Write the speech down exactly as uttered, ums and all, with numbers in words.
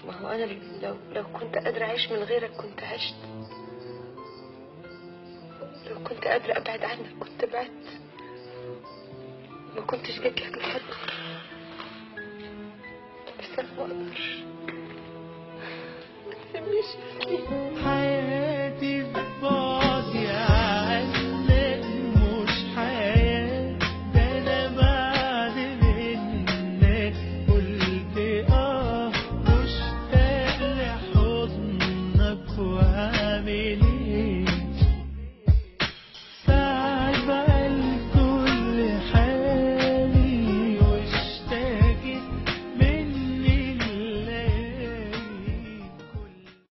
ما هو انا لو لو كنت قادره اعيش من غيرك كنت عشت، لو كنت قادره ابعد عنك كنت بعدت، ما كنتش جيت لك لحد. بس انا ما اقدرش. ما تسيبنيش.